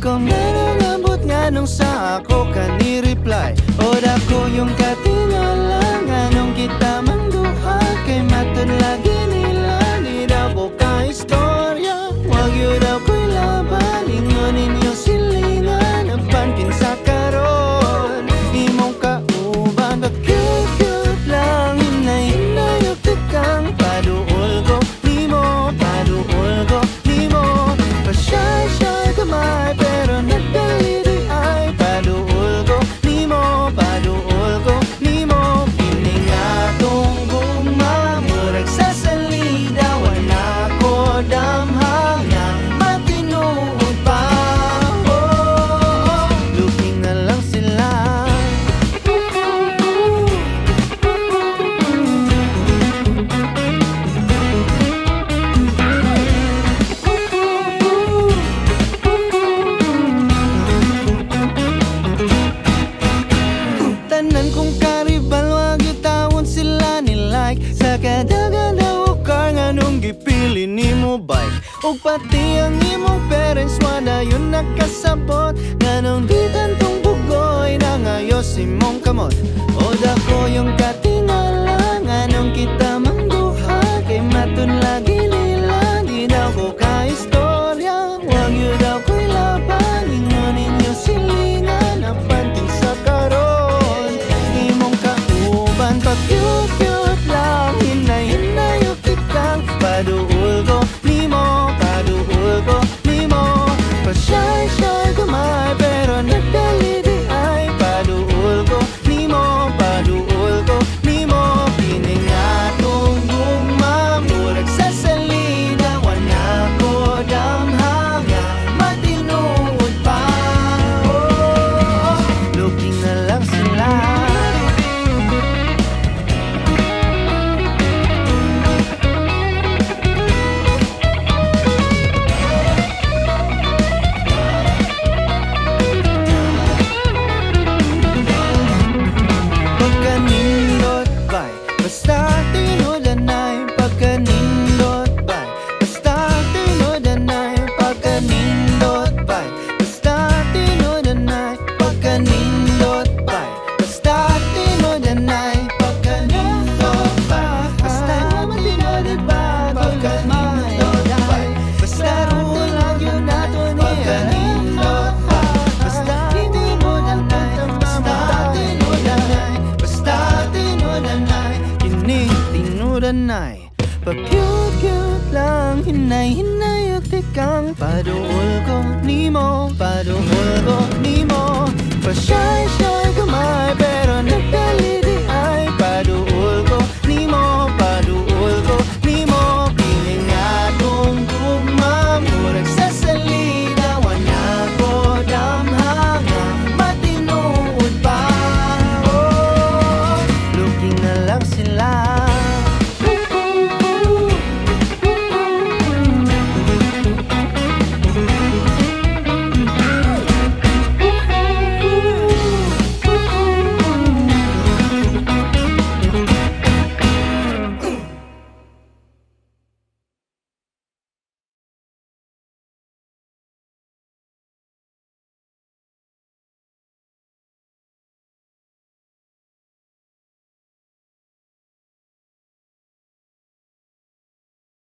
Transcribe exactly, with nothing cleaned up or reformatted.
kang nanangambot nga nung sa ako ka ni-reply. O dako yung katingala nga nung kita mangduha. Kay matod lagi nila, di daw ko ka istorya. Wag yun daw ko'y laban, ingon ninyo silingan. Ang pankinsa karon, imong kauban. Pag-cute-cute lang, hinay-hinay o tikang paduol ko nimo, paduol ko nimo. Pa-shy-shy kamay, pero nagdaliri ay paduol ko nimo, paduol ko nimo. Piling atong guma, murag sa salida, wala ko damhang ng matinuod pa. Oh, oh, oh. Looking na lang sila. Tanan kong karibal, wag yung tawon sila ni like. Sa kadagana o car nga nung gipili ni mo bike. O pati ang imong parents, wala yun nakasabot. Nga nung di tantong bugoy, nangayos imong kamot. O dako yung katingala, nga nung kita mangduha. Kay matun lagi nila, di daw ko ka istorya. Wag yun daw ko'y laban, ingon ninyo silingan. Ang panting sa karon, imong kauban. Pa-cute-cute lang, hinay-hinay o tikang paduol ko nimo, paduol ko nimo. Pa-shy-shy kamay, pero nagdaliri ay paduol ko nimo, paduol ko nimo. Pining atong guma, murag sa salida, wala ko damhang nga matinuod pa. Oh, looking na lang sila. Pagkanindot ba'y basta tinudanay. Pagkanindot ba'y basta tinudanay. Pagkanindot ba'y basta tinudanay. Pagkanindot ba'y basta tinudanay. Pagkanindot ba'y basta tinudanay. Pagkanindot ba'y basta rule lang yun nato niya. Pagkanindot ba'y basta tinudanay. Basta tinudanay. Basta tinudanay. Kini tinudanay. Pa-cute-cute lang, hinay-hinay o tikang paduol ko nimo, paduol ko nimo. Pa-shy-shy